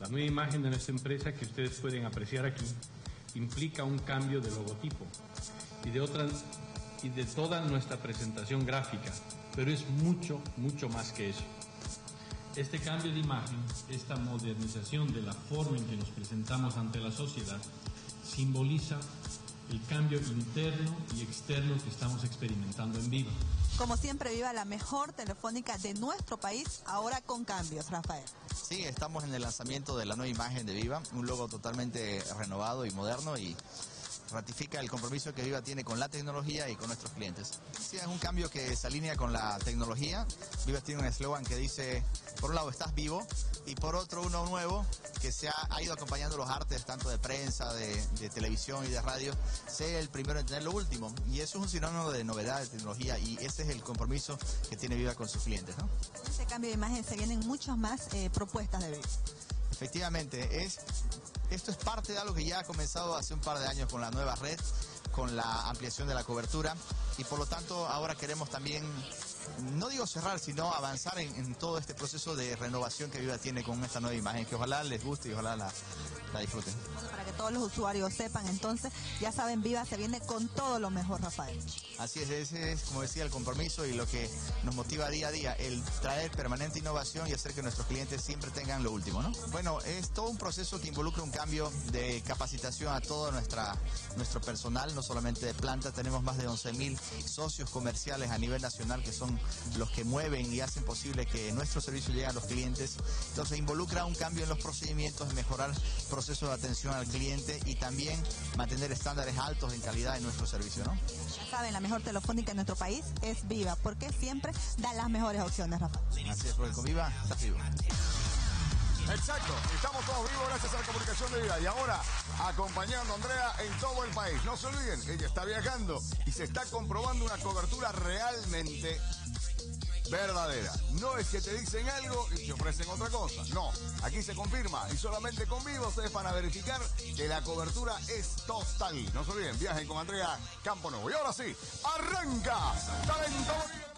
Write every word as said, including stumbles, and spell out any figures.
La nueva imagen de nuestra empresa que ustedes pueden apreciar aquí implica un cambio de logotipo y de, otras, y de toda nuestra presentación gráfica, pero es mucho, mucho más que eso. Este cambio de imagen, esta modernización de la forma en que nos presentamos ante la sociedad, simboliza el cambio interno y externo que estamos experimentando en Viva. Como siempre, Viva, la mejor telefónica de nuestro país, ahora con cambios, Rafael. Sí, estamos en el lanzamiento de la nueva imagen de Viva, un logo totalmente renovado y moderno y ratifica el compromiso que Viva tiene con la tecnología y con nuestros clientes. Sí, es un cambio que se alinea con la tecnología. Viva tiene un eslogan que dice, por un lado, estás vivo, y por otro, uno nuevo, que se ha, ha ido acompañando los artes, tanto de prensa, de, de televisión y de radio, sé el primero en tener lo último. Y eso es un sinónimo de novedad, de tecnología, y ese es el compromiso que tiene Viva con sus clientes, ¿no? En este cambio de imagen se vienen muchas más eh, propuestas de Viva. Efectivamente, es, esto es parte de algo que ya ha comenzado hace un par de años con la nueva red, con la ampliación de la cobertura, y por lo tanto ahora queremos también, no digo cerrar, sino avanzar en, en todo este proceso de renovación que Viva tiene con esta nueva imagen, que ojalá les guste y ojalá la, la disfruten. Bueno, para que todos los usuarios sepan, entonces, ya saben, Viva se viene con todo lo mejor, Rafael. Así es, ese es, como decía, el compromiso y lo que nos motiva día a día, el traer permanente innovación y hacer que nuestros clientes siempre tengan lo último, ¿no? Bueno, es todo un proceso que involucra un cambio de capacitación a todo nuestra, nuestro personal, no solamente de planta, tenemos más de once mil socios comerciales a nivel nacional que son los que mueven y hacen posible que nuestro servicio llegue a los clientes. Entonces involucra un cambio en los procedimientos, mejorar procesos de atención al cliente y también mantener estándares altos en calidad en nuestro servicio, ¿no? Ya saben, la mejor telefónica en nuestro país es Viva, porque siempre da las mejores opciones, Rafael. Así es, porque con Viva estás vivo. Exacto, estamos todos vivos gracias a la comunicación de Viva. Y ahora, acompañando a Andrea en todo el país. No se olviden, ella está viajando y se está comprobando una cobertura realmente verdadera. No es que te dicen algo y te ofrecen otra cosa. No, aquí se confirma y solamente con Viva ustedes van a verificar que la cobertura es total. No se olviden, viajen con Andrea Campo Nuevo. Y ahora sí, arranca Talento Boliviano.